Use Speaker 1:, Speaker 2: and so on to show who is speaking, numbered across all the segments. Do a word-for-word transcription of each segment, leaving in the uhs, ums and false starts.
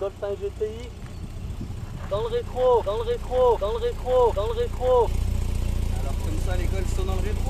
Speaker 1: Golf cinq G T I. Dans le rétro, dans le rétro, dans le rétro, dans le rétro.
Speaker 2: Alors comme ça les Golfs sont dans le rétro.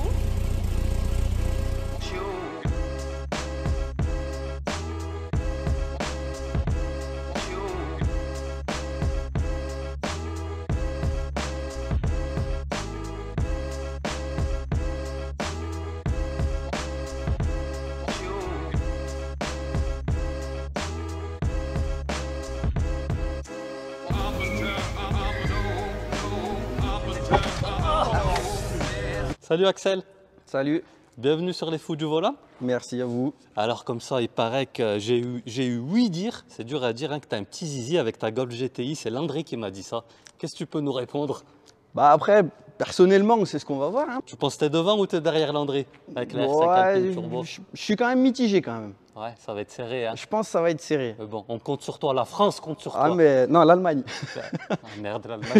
Speaker 1: Salut Axel.
Speaker 3: Salut.
Speaker 1: Bienvenue sur les fous du volant.
Speaker 3: Merci à vous.
Speaker 1: Alors comme ça, il paraît que j'ai eu, j'ai eu oui dire, c'est dur à dire, hein, que tu as un petit zizi avec ta Golf G T I, c'est Landry qui m'a dit ça. Qu'est-ce que tu peux nous répondre?
Speaker 3: Bah après, personnellement, c'est ce qu'on va voir. Hein.
Speaker 1: Tu penses que t'es devant ou t'es derrière Landry avec la R cinq
Speaker 3: Ouais,
Speaker 1: Alpine Turbo?
Speaker 3: je, je suis quand même mitigé quand même.
Speaker 1: Ouais, ça va être serré. Hein.
Speaker 3: Je pense que ça va être serré.
Speaker 1: Mais bon, on compte sur toi, la France compte sur
Speaker 3: Ah
Speaker 1: toi.
Speaker 3: mais non, l'Allemagne.
Speaker 1: Ah, merde, l'Allemagne.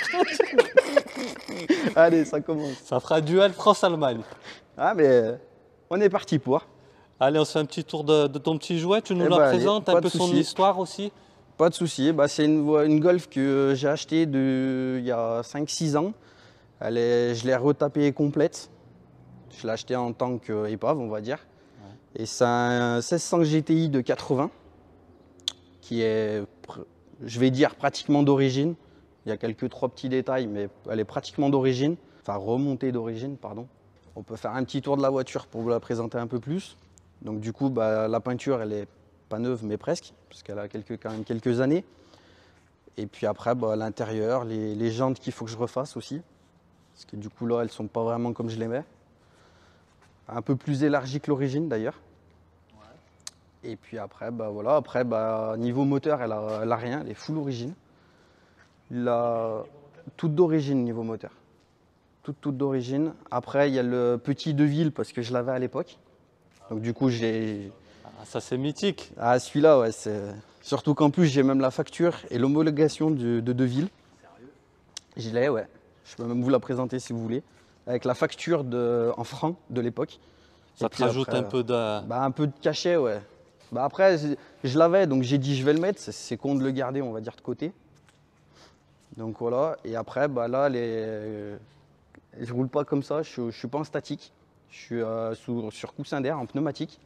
Speaker 3: Allez, ça commence.
Speaker 1: Ça fera duel France-Allemagne.
Speaker 3: Ah mais on est parti pour.
Speaker 1: Allez, on se fait un petit tour de, de ton petit jouet, tu nous
Speaker 3: Eh
Speaker 1: la
Speaker 3: ben, allez,
Speaker 1: présentes,
Speaker 3: pas
Speaker 1: un
Speaker 3: de
Speaker 1: peu son
Speaker 3: souci.
Speaker 1: histoire aussi.
Speaker 3: Pas de souci. Bah, c'est une, vo- une Golf que j'ai achetée de, il y a cinq six ans. Elle est, je l'ai retapée complète. Je l'ai achetée en tant qu'épave, on va dire. Ouais. Et c'est un seize cents G T I de quatre-vingts qui est, pr- je vais dire, pratiquement d'origine. Il y a quelques trois petits détails, mais elle est pratiquement d'origine. Enfin, remontée d'origine, pardon. On peut faire un petit tour de la voiture pour vous la présenter un peu plus. Donc du coup, bah, la peinture, elle est pas neuve, mais presque, parce qu'elle a quelques, quand même quelques années. Et puis après, bah, l'intérieur, les, les jantes qu'il faut que je refasse aussi. Parce que du coup, là, elles sont pas vraiment comme je l'aimais. Un peu plus élargies que l'origine, d'ailleurs. Ouais. Et puis après, bah, voilà. Après, bah, niveau moteur, elle a, elle a rien, elle est full origine. La... Toute d'origine niveau moteur. Toute, toute d'origine. Après, il y a le petit Deville, parce que je l'avais à l'époque. Donc du coup, j'ai...
Speaker 1: Ah, ça, c'est mythique.
Speaker 3: Ah, celui-là, ouais, c'est... Surtout qu'en plus, j'ai même la facture et l'homologation de, de Deville. Sérieux? Je l'ai, ouais. Je peux même vous la présenter si vous voulez. Avec la facture de... en francs de l'époque.
Speaker 1: Ça
Speaker 3: et
Speaker 1: te rajoute
Speaker 3: après,
Speaker 1: un peu de...
Speaker 3: Bah, un peu de cachet, ouais. Bah, après, je l'avais, donc j'ai dit je vais le mettre. C'est con de le garder, on va dire, de côté. Donc voilà. Et après, bah, là, les... je roule pas comme ça. Je, je suis pas en statique. Je suis euh, sous, sur coussin d'air, en pneumatique.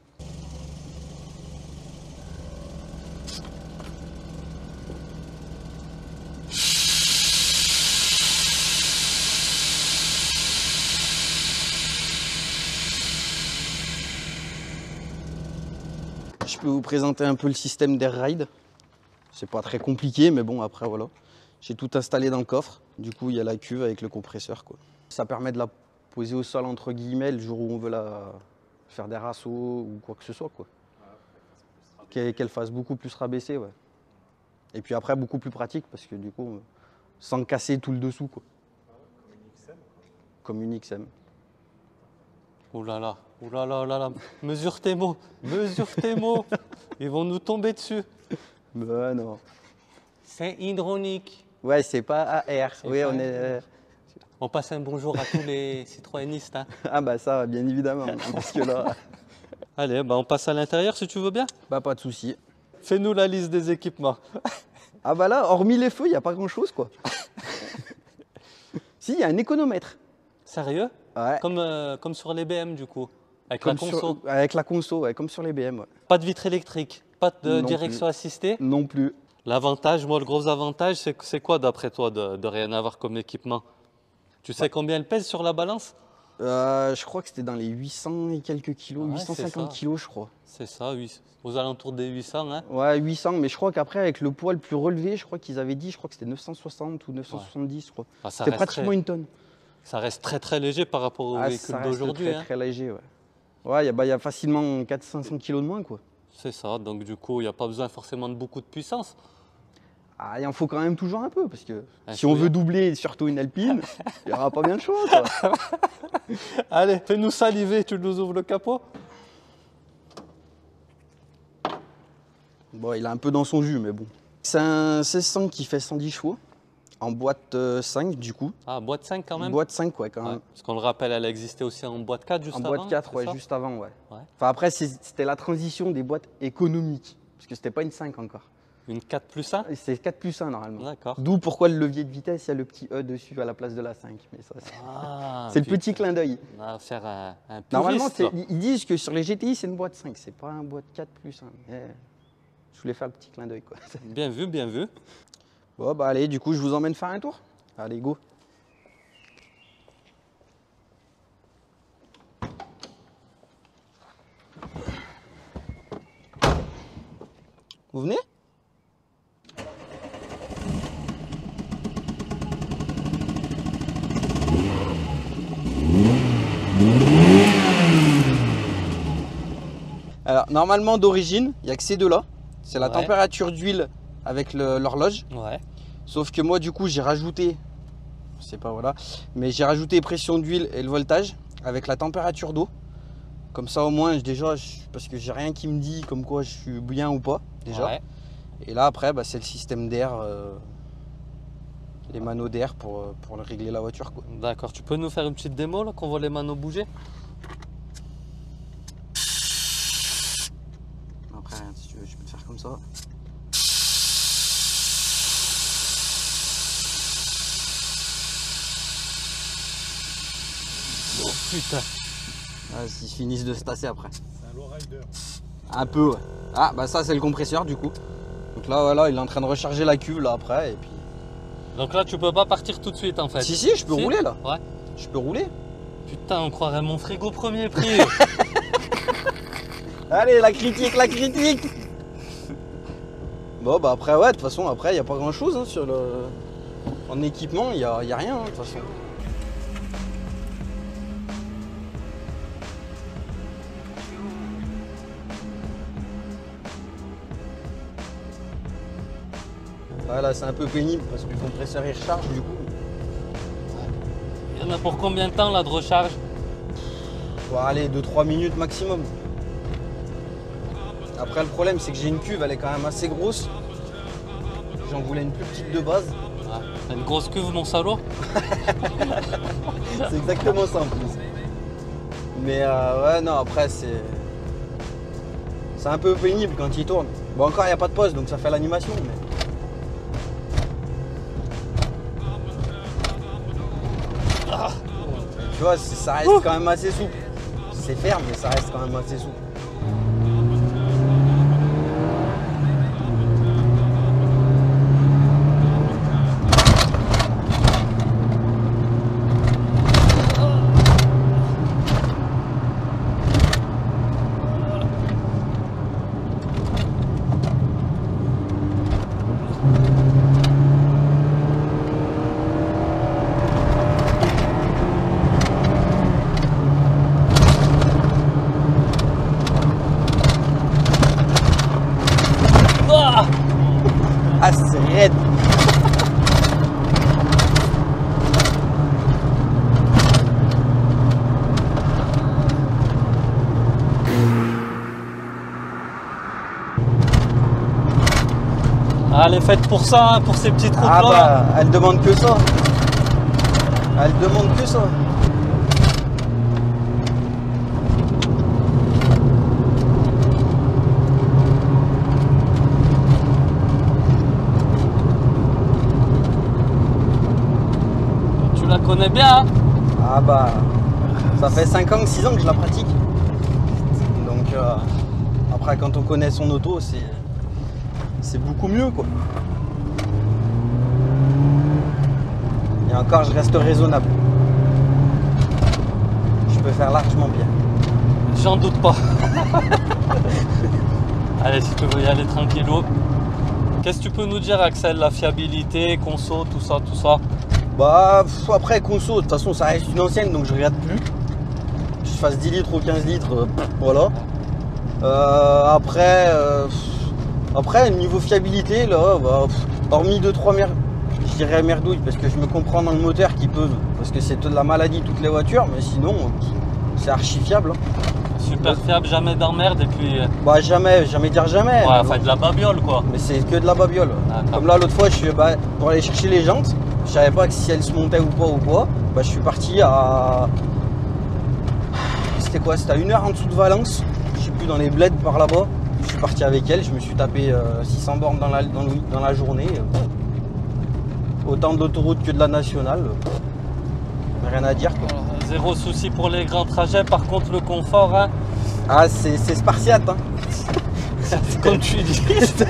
Speaker 3: Je peux vous présenter un peu le système d'Air Ride. C'est pas très compliqué, mais bon, après voilà. J'ai tout installé dans le coffre. Du coup, il y a la cuve avec le compresseur, quoi. Ça permet de la poser au sol, entre guillemets, le jour où on veut la faire des rassos ou quoi que ce soit, quoi. Qu'elle qu'elle fasse beaucoup plus rabaisser, ouais. Et puis après, beaucoup plus pratique, parce que du coup, sans casser tout le dessous, quoi. Comme une X M.
Speaker 1: Ouh là là, ouh là là, ouh là là. Mesure tes mots, mesure tes mots. Ils vont nous tomber dessus.
Speaker 3: Bah non.
Speaker 1: C'est hydraulique.
Speaker 3: Ouais, c'est pas A R. Oui, on est...
Speaker 1: On passe un bonjour à tous les citroënistes. Hein.
Speaker 3: Ah bah ça, bien évidemment, parce que là...
Speaker 1: Allez, bah on passe à l'intérieur si tu veux bien.
Speaker 3: Bah pas de souci.
Speaker 1: Fais-nous la liste des équipements.
Speaker 3: Ah bah là, hormis les feux, il n'y a pas grand-chose, quoi. Si, il y a un économètre.
Speaker 1: Sérieux?
Speaker 3: Ouais.
Speaker 1: Comme, euh, comme sur les B M du coup, avec
Speaker 3: Comme
Speaker 1: la conso.
Speaker 3: sur- avec la conso, ouais, comme sur les B M. Ouais.
Speaker 1: Pas de vitre électrique, pas de
Speaker 3: Non
Speaker 1: direction
Speaker 3: plus.
Speaker 1: assistée.
Speaker 3: Non plus.
Speaker 1: L'avantage, moi le gros avantage, c'est c'est quoi d'après toi de, de rien avoir comme équipement? Tu sais
Speaker 3: Ouais.
Speaker 1: combien elle pèse sur la balance?
Speaker 3: Euh, je crois que c'était dans les huit cents et quelques kilos,
Speaker 1: Ouais,
Speaker 3: huit cent cinquante
Speaker 1: c'est ça.
Speaker 3: kilos, je crois.
Speaker 1: C'est ça, oui, aux alentours des huit cents. Hein.
Speaker 3: Ouais, huit cents, mais je crois qu'après, avec le poids le plus relevé, je crois qu'ils avaient dit, je crois que c'était neuf cent soixante ou neuf cent soixante-dix, je crois.
Speaker 1: Ah, ça
Speaker 3: C'était
Speaker 1: reste
Speaker 3: pratiquement
Speaker 1: très-
Speaker 3: une tonne.
Speaker 1: Ça reste très très léger par rapport aux
Speaker 3: Ah,
Speaker 1: véhicules
Speaker 3: ça reste
Speaker 1: d'aujourd'hui.
Speaker 3: très,
Speaker 1: Hein.
Speaker 3: très léger, ouais. Ouais, il y, a- bah, y a facilement quatre cents cinq cents kilos de moins, quoi.
Speaker 1: C'est ça, donc du coup, il n'y a pas besoin forcément de beaucoup de puissance.
Speaker 3: Ah, il en faut quand même toujours un peu, parce que
Speaker 1: Un
Speaker 3: si on
Speaker 1: chouïa.
Speaker 3: veut doubler, surtout une Alpine, il n'y aura pas bien de choix, quoi.
Speaker 1: Allez, fais-nous saliver, tu nous ouvres le capot.
Speaker 3: Bon, il est un peu dans son jus, mais bon. C'est un seize cents qui fait cent dix chevaux, en boîte euh, cinq du coup.
Speaker 1: Ah, boîte cinq quand même.
Speaker 3: Boîte cinq, ouais, quand
Speaker 1: Ouais,
Speaker 3: même.
Speaker 1: parce qu'on le rappelle, elle existait aussi en boîte quatre juste
Speaker 3: En
Speaker 1: avant.
Speaker 3: boîte quatre,
Speaker 1: c'est
Speaker 3: ouais,
Speaker 1: ça
Speaker 3: juste avant, ouais.
Speaker 1: Ouais.
Speaker 3: Enfin, après, c'est- c'était la transition des boîtes économiques, parce que c'était pas une cinq encore.
Speaker 1: Une quatre plus un?
Speaker 3: C'est quatre plus un normalement.
Speaker 1: D'accord.
Speaker 3: D'où pourquoi le levier de vitesse, il y a le petit E dessus à la place de la cinq. Mais ça, c'est
Speaker 1: Ah,
Speaker 3: c'est le petit clin d'œil.
Speaker 1: On va faire un, un
Speaker 3: Normalement,
Speaker 1: puriste,
Speaker 3: c'est-
Speaker 1: là.
Speaker 3: ils disent que sur les G T I, c'est une boîte cinq, c'est pas un boîte quatre plus un. Mais je voulais faire le petit clin d'œil, quoi.
Speaker 1: Bien vu, bien vu.
Speaker 3: Bon, bah allez, du coup, je vous emmène faire un tour. Allez, go. Vous venez? Alors, normalement, d'origine, il n'y a que ces deux-là. C'est la
Speaker 1: Ouais.
Speaker 3: température d'huile avec le- l'horloge.
Speaker 1: Ouais.
Speaker 3: Sauf que moi, du coup, j'ai rajouté, je sais pas, voilà, mais j'ai rajouté pression d'huile et le voltage avec la température d'eau. Comme ça, au moins, je- déjà, je- parce que j'ai rien qui me dit comme quoi je suis bien ou pas, déjà.
Speaker 1: Ouais.
Speaker 3: Et là, après, bah, c'est le système d'air, euh, les manos d'air pour, euh, pour régler la voiture, quoi.
Speaker 1: D'accord. Tu peux nous faire une petite démo là, qu'on voit les manos bouger?
Speaker 3: Après, si tu veux, je peux te faire comme ça.
Speaker 1: Oh putain.
Speaker 3: Ah, S'ils finissent de se tasser après.
Speaker 2: C'est un lowrider.
Speaker 3: Un peu, ouais. Ah, bah ça, c'est le compresseur, du coup. Donc là, voilà, il est en train de recharger la cuve, là, après, et puis...
Speaker 1: Donc là, tu peux pas partir tout de suite en fait.
Speaker 3: Si, si, je peux
Speaker 1: Si
Speaker 3: rouler, là.
Speaker 1: Ouais.
Speaker 3: Je peux rouler.
Speaker 1: Putain, on croirait mon frigo premier prix.
Speaker 3: Allez, la critique, la critique. Bon, bah après, ouais, de toute façon, après, il n'y a pas grand-chose hein, sur le... En équipement, il n'y a, y a rien, hein, de toute façon. Ah, là, c'est un peu pénible parce que le compresseur, il recharge, du coup.
Speaker 1: Il y en a pour combien de temps là de recharge?
Speaker 3: Bon, allez, deux trois minutes maximum. Après, le problème, c'est que j'ai une cuve, elle est quand même assez grosse. J'en voulais une plus petite de base.
Speaker 1: Ouais. T'as une grosse cuve, mon salaud.
Speaker 3: C'est exactement ça en plus. Mais euh, ouais, non, après, c'est. C'est un peu pénible quand il tourne. Bon, encore, il n'y a pas de pause, donc ça fait l'animation. Mais...
Speaker 1: Ah.
Speaker 3: Tu vois, c'est- ça reste quand même assez souple. C'est ferme, mais ça reste quand même assez souple.
Speaker 1: Ah.
Speaker 3: Ah, c'est raide.
Speaker 1: Ah, elle est faite pour ça, hein, pour ces petites routes
Speaker 3: Ah
Speaker 1: là.
Speaker 3: bah, elle demande que ça. Elle demande que ça.
Speaker 1: Tu la connais bien, hein?
Speaker 3: Ah bah, ça fait cinq ans, six ans que je la pratique. Donc euh, après, quand on connaît son auto, c'est c'est beaucoup mieux, quoi. Et encore, je reste raisonnable. Je peux faire largement bien.
Speaker 1: J'en doute pas. Allez, si tu veux y aller tranquillou. Qu'est-ce que tu peux nous dire, Axel? La fiabilité, conso, tout ça, tout ça?
Speaker 3: Bah, pff, après, conso, de toute façon, ça reste une ancienne, donc je regarde plus. Que je fasse dix litres ou quinze litres, euh, pff, voilà. Euh, après, euh, pff, après, niveau fiabilité, là, bah, pff, hormis deux trois merdes, je dirais merdouille, parce que je me comprends dans le moteur qui peut, parce que c'est de la maladie toutes les voitures, mais sinon, euh, c'est archi fiable. hein.
Speaker 1: Super fiable, jamais d'emmerde et puis. euh,
Speaker 3: Bah, jamais, jamais dire jamais.
Speaker 1: Ouais,
Speaker 3: mais
Speaker 1: enfin
Speaker 3: bon.
Speaker 1: de la babiole quoi.
Speaker 3: Mais c'est que de la babiole.
Speaker 1: D'accord.
Speaker 3: Comme là, l'autre fois, je suis bah, pour aller chercher les jantes. Je savais pas que si elles se montaient ou pas ou quoi. Bah, je suis parti à. C'était quoi? C'était à une heure en dessous de Valence. Je sais plus, dans les bleds par là-bas. Je suis parti avec elle, je me suis tapé euh, six cents bornes dans la, dans, le- dans la journée. Autant de l'autoroute que de la nationale. Rien à dire quoi.
Speaker 1: Alors, zéro souci pour les grands trajets, par contre le confort, hein,
Speaker 3: Ah, c'est c'est spartiate. Hein.
Speaker 1: comme tu dis.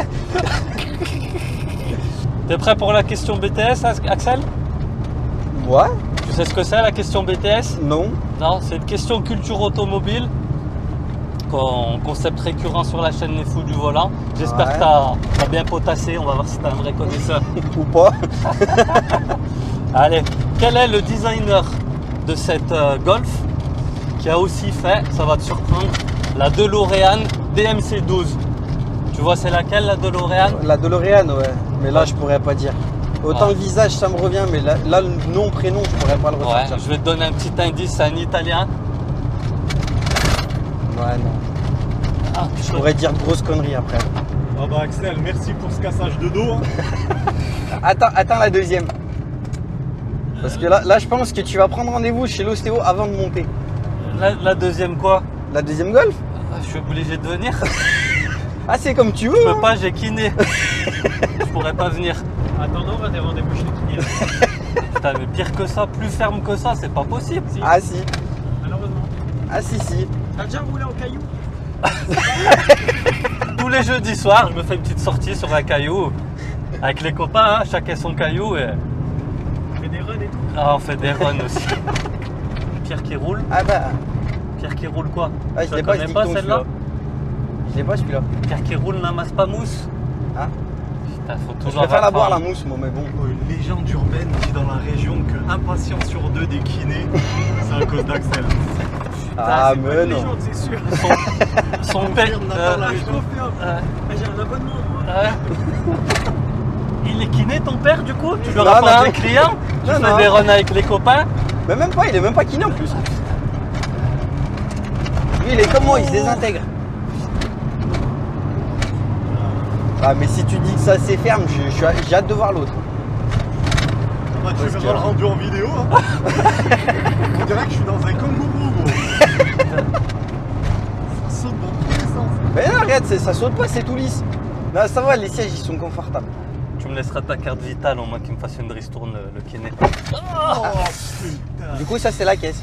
Speaker 1: T'es prêt pour la question B T S, Axel?
Speaker 3: Ouais,
Speaker 1: Tu sais ce que c'est la question B T S?
Speaker 3: non.
Speaker 1: Non, c'est une question culture automobile. Con- Concept récurrent sur la chaîne Les Fous du Volant. J'espère
Speaker 3: Ouais.
Speaker 1: que t'as as bien potassé, on va voir si t'es un vrai connaisseur.
Speaker 3: Ou pas.
Speaker 1: Allez, quel est le designer de cette euh, Golf qui a aussi fait, ça va te surprendre, la DeLorean D M C douze? Tu vois c'est laquelle la DeLorean?
Speaker 3: La DeLorean, ouais. Mais là, je pourrais pas dire. Autant
Speaker 1: Ouais.
Speaker 3: le visage, ça me revient, mais là, là, le nom, prénom, je pourrais pas le
Speaker 1: Ouais,
Speaker 3: ressortir.
Speaker 1: je vais te donner un petit indice, c'est un italien.
Speaker 3: Ouais, non.
Speaker 1: Ah,
Speaker 3: Je pourrais dire grosse connerie après.
Speaker 4: Ah bah Axel, merci pour ce cassage de dos. Hein.
Speaker 3: Attends, attends la deuxième. Parce que là, là, je pense que tu vas prendre rendez-vous chez l'ostéo avant de monter.
Speaker 1: la, la deuxième quoi?
Speaker 3: La deuxième Golf?
Speaker 1: Ah, je suis obligé de venir.
Speaker 3: Ah, c'est comme tu veux.
Speaker 1: Je peux
Speaker 3: hein.
Speaker 1: pas, j'ai kiné. Je pourrais pas venir.
Speaker 4: Attendant, on va des rendez-vous chez le kiné.
Speaker 1: Putain, mais pire que ça, plus ferme que ça, c'est pas possible.
Speaker 3: Ah, si.
Speaker 4: Malheureusement.
Speaker 3: Ah, si, si.
Speaker 4: T'as déjà roulé en caillou?
Speaker 1: Tous les jeudis soirs, je me fais une petite sortie sur un caillou. Avec les copains, hein, chacun son caillou. Et...
Speaker 4: Tu fais des runs et tout?
Speaker 1: Ah, on fait des runs aussi. Pierre qui roule.
Speaker 3: Ah, bah.
Speaker 1: Pierre qui roule quoi?
Speaker 3: Ah,
Speaker 1: Tu
Speaker 3: je
Speaker 1: la
Speaker 3: l'ai pas, ce
Speaker 1: connais pas
Speaker 3: dicton,
Speaker 1: celle-là?
Speaker 3: celui-là. Je l'ai pas, celui-là.
Speaker 1: Pierre qui roule n'amasse pas mousse.
Speaker 3: Ah.
Speaker 1: Putain, faut
Speaker 3: Je
Speaker 1: toujours
Speaker 3: préfère la boire, la
Speaker 1: apprendre.
Speaker 3: mousse, moi, mais bon.
Speaker 4: Oh, une légende urbaine dit dans la région que un patient sur deux des kinés, c'est à cause d'Axel.
Speaker 3: Ah,
Speaker 4: c'est pas
Speaker 3: mais
Speaker 4: une
Speaker 3: non.
Speaker 4: légende, c'est sûr.
Speaker 1: Son père.
Speaker 4: Confirme, Nathan,
Speaker 1: euh,
Speaker 4: la région. Je confirme.
Speaker 1: euh,
Speaker 4: Ah, j'ai un abonnement, moi.
Speaker 1: ouais. Il est kiné ton père du coup? Tu lui
Speaker 3: Non,
Speaker 1: rapportes
Speaker 3: non.
Speaker 1: des clients? Tu
Speaker 3: Non,
Speaker 1: fais
Speaker 3: non.
Speaker 1: des runs avec les copains?
Speaker 3: Mais même pas, il est même pas kiné en plus. Lui, il est comme moi, il se désintègre. Ah, mais si tu dis que ça c'est ferme, je- je suis à- j'ai hâte de voir l'autre.
Speaker 4: Ah bah, tu
Speaker 3: Parce
Speaker 4: verras
Speaker 3: que-
Speaker 4: le rendu en vidéo. Hein. On dirait que je suis dans un kangourou, gros. Ça saute dans tous les sens.
Speaker 3: Mais non, regarde, c'est- ça saute pas, c'est tout lisse. Non, ça va, les sièges ils sont confortables.
Speaker 1: Tu me laisseras ta carte vitale au moins qu'il me fasse une ristourne le, le kiné.
Speaker 4: Oh putain.
Speaker 3: Du coup, ça c'est la caisse.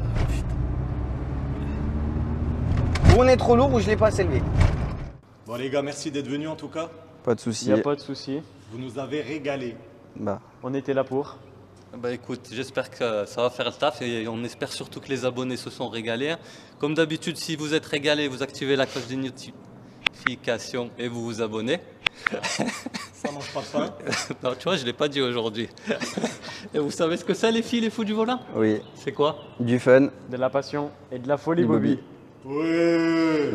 Speaker 3: Ou on est trop lourd ou je l'ai pas assez élevé.
Speaker 4: Bon les gars, merci d'être venus en tout cas.
Speaker 3: Pas de
Speaker 5: Il
Speaker 3: soucis.
Speaker 5: n'y a pas de souci,
Speaker 4: Vous nous avez régalé.
Speaker 3: Bah,
Speaker 5: on était là pour.
Speaker 1: Bah écoute, j'espère que ça va faire le taf et on espère surtout que les abonnés se sont régalés. Comme d'habitude, si vous êtes régalés, vous activez la cloche des notifications et vous vous abonnez.
Speaker 4: Ça mange pas de pain.
Speaker 1: Non, tu vois, je ne l'ai pas dit aujourd'hui. Et vous savez ce que c'est les filles, les fous du volant?
Speaker 3: oui,
Speaker 1: C'est quoi?
Speaker 3: du fun.
Speaker 5: De la passion et de la folie,
Speaker 3: Et
Speaker 5: Bobby.
Speaker 3: Bobby.
Speaker 4: Ouais.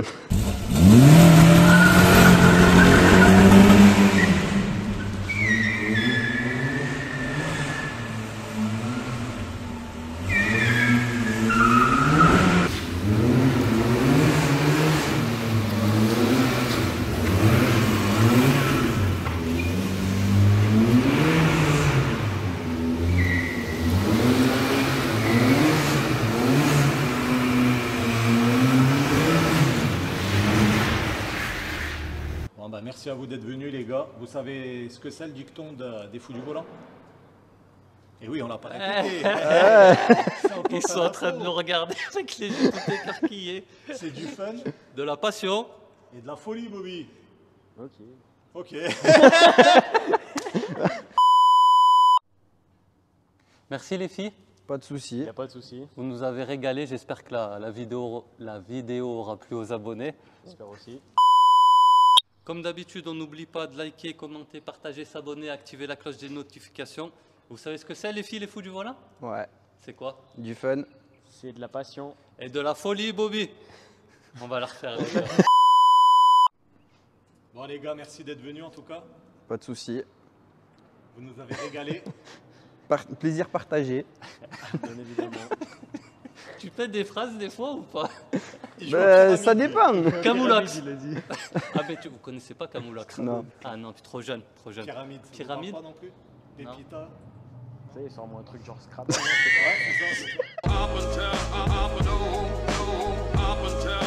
Speaker 4: Bon bah merci à vous d'être venus les gars. Vous savez ce que c'est le dicton de- des fous du volant? Et oui, on l'a pas répété. C'est en
Speaker 1: Ils sont en train de nous regarder avec les yeux tout écarquillés.
Speaker 4: C'est du fun
Speaker 1: De la passion.
Speaker 4: et de la folie, Bobby.
Speaker 5: Ok.
Speaker 4: Ok.
Speaker 1: Merci les filles.
Speaker 3: Pas de soucis.
Speaker 5: Il n'y a pas de souci,
Speaker 1: Vous nous avez régalé. J'espère que la, la vidéo, la vidéo aura plu aux abonnés.
Speaker 5: j'espère aussi.
Speaker 1: Comme d'habitude, on n'oublie pas de liker, commenter, partager, s'abonner, activer la cloche des notifications. Vous savez ce que c'est les filles, les fous du volant?
Speaker 3: Ouais,
Speaker 1: C'est quoi?
Speaker 3: du fun.
Speaker 5: C'est de la passion.
Speaker 1: Et de la folie, Bobby. On va la refaire.
Speaker 4: Bon les gars, merci d'être venus en tout cas.
Speaker 3: Pas de soucis.
Speaker 4: Vous nous avez régalé.
Speaker 3: Par- plaisir partagé.
Speaker 5: Bien évidemment.
Speaker 1: Tu fais des phrases des fois ou pas?
Speaker 4: Il joue à
Speaker 3: Bah,
Speaker 4: Pyramide.
Speaker 3: ça dépend.
Speaker 1: Camoulax.
Speaker 5: Il a dit.
Speaker 1: Ah mais tu, vous connaissez pas Camoulax?
Speaker 3: Non.
Speaker 1: Ah non, tu es trop jeune, trop jeune.
Speaker 4: Pyramide. ça vous
Speaker 1: Pyramide.
Speaker 4: parle pas non plus. Pépita.
Speaker 5: Tu sais, sors-moi un truc genre Scrabble.
Speaker 4: Ouais, c'est ça, c'est ça.
Speaker 6: Up until, up, up and oh, oh, up until